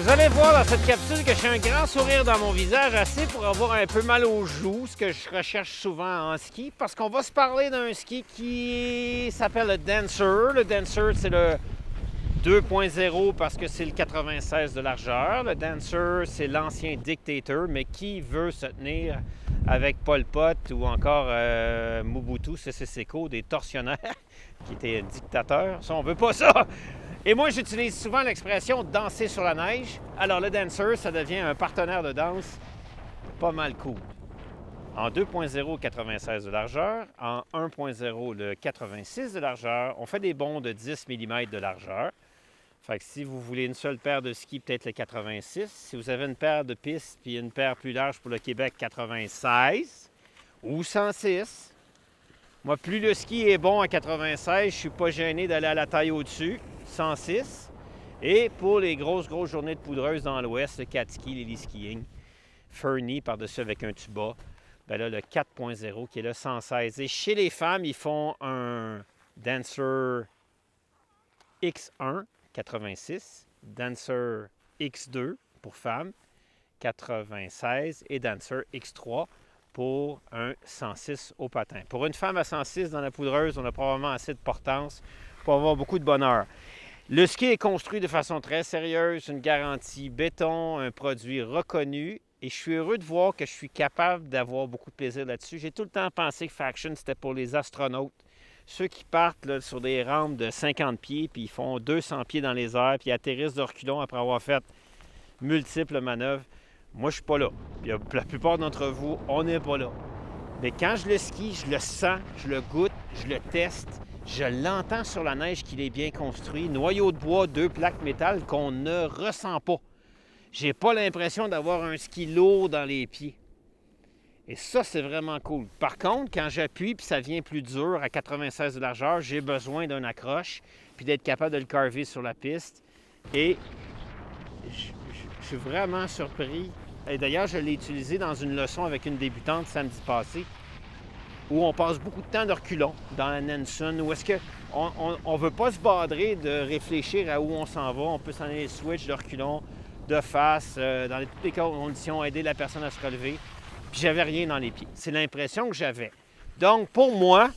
Vous allez voir dans cette capsule que j'ai un grand sourire dans mon visage, assez pour avoir un peu mal aux joues, ce que je recherche souvent en ski, parce qu'on va se parler d'un ski qui s'appelle le Dancer. Le Dancer, c'est le 2.0 parce que c'est le 96 de largeur. Le Dancer, c'est l'ancien Dictator, mais qui veut se tenir avec Pol Pot ou encore Mobutu Sese Seko, des tortionnaires qui étaient dictateurs. Ça, on veut pas ça! Et moi, j'utilise souvent l'expression « danser sur la neige ». Alors, le Dancer, ça devient un partenaire de danse pas mal cool. En 2.0, 96 de largeur. En 1.0, le 86 de largeur. On fait des bonds de 10 mm de largeur. Fait que si vous voulez une seule paire de skis, peut-être le 86. Si vous avez une paire de pistes puis une paire plus large pour le Québec, 96 ou 106. Moi, plus le ski est bon à 96, je ne suis pas gêné d'aller à la taille au-dessus, 106. Et pour les grosses journées de poudreuse dans l'ouest, le Catski, Lily Skiing, Fernie par-dessus avec un tuba, bien là, le 4.0 qui est le 116. Et chez les femmes, ils font un Dancer X1, 86, Dancer X2 pour femmes, 96, et Dancer X3 pour un 106 au patin. Pour une femme à 106 dans la poudreuse, on a probablement assez de portance pour avoir beaucoup de bonheur. Le ski est construit de façon très sérieuse, une garantie béton, un produit reconnu, et je suis heureux de voir que je suis capable d'avoir beaucoup de plaisir là-dessus. J'ai tout le temps pensé que Faction, c'était pour les astronautes, ceux qui partent là, sur des rampes de 50 pieds, puis ils font 200 pieds dans les airs, puis ils atterrissent de reculons après avoir fait multiples manœuvres. Moi, je suis pas là. Puis, la plupart d'entre vous, on n'est pas là. Mais quand je le skie, je le sens, je le goûte, je le teste, je l'entends sur la neige qu'il est bien construit. Noyau de bois, 2 plaques métal qu'on ne ressent pas. J'ai pas l'impression d'avoir un ski lourd dans les pieds. Et ça, c'est vraiment cool. Par contre, quand j'appuie puis ça vient plus dur à 96 de largeur, j'ai besoin d'un accroche puis d'être capable de le carver sur la piste. Et je suis vraiment surpris. Et d'ailleurs, je l'ai utilisé dans une leçon avec une débutante samedi passé, où on passe beaucoup de temps de reculons dans la Nansen, où est-ce qu'on ne veut pas se badrer de réfléchir à où on s'en va. On peut s'en aller switch de reculons, de face, dans toutes les conditions, aider la personne à se relever. Puis j'avais rien dans les pieds. C'est l'impression que j'avais. Donc, pour moi,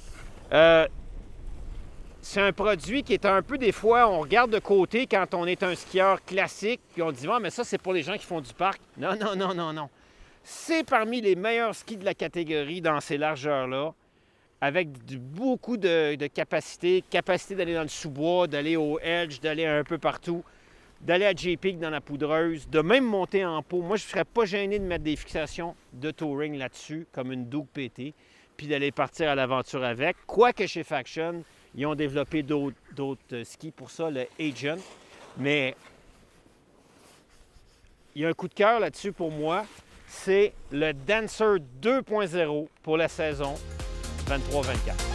c'est un produit qui est un peu, des fois, on regarde de côté quand on est un skieur classique, puis on dit « Ah, mais ça, c'est pour les gens qui font du parc. » Non, non, non, non, non. C'est parmi les meilleurs skis de la catégorie dans ces largeurs-là, avec beaucoup de capacité d'aller dans le sous-bois, d'aller au edge, d'aller un peu partout, d'aller à J-Peak dans la poudreuse, de même monter en pot. Moi, je ne serais pas gêné de mettre des fixations de touring là-dessus, comme une Duke PT, puis d'aller partir à l'aventure avec. Quoique chez Faction, ils ont développé d'autres skis pour ça, le Agent. Mais il y a un coup de cœur là-dessus pour moi. C'est le Dancer 2.0 pour la saison 23-24.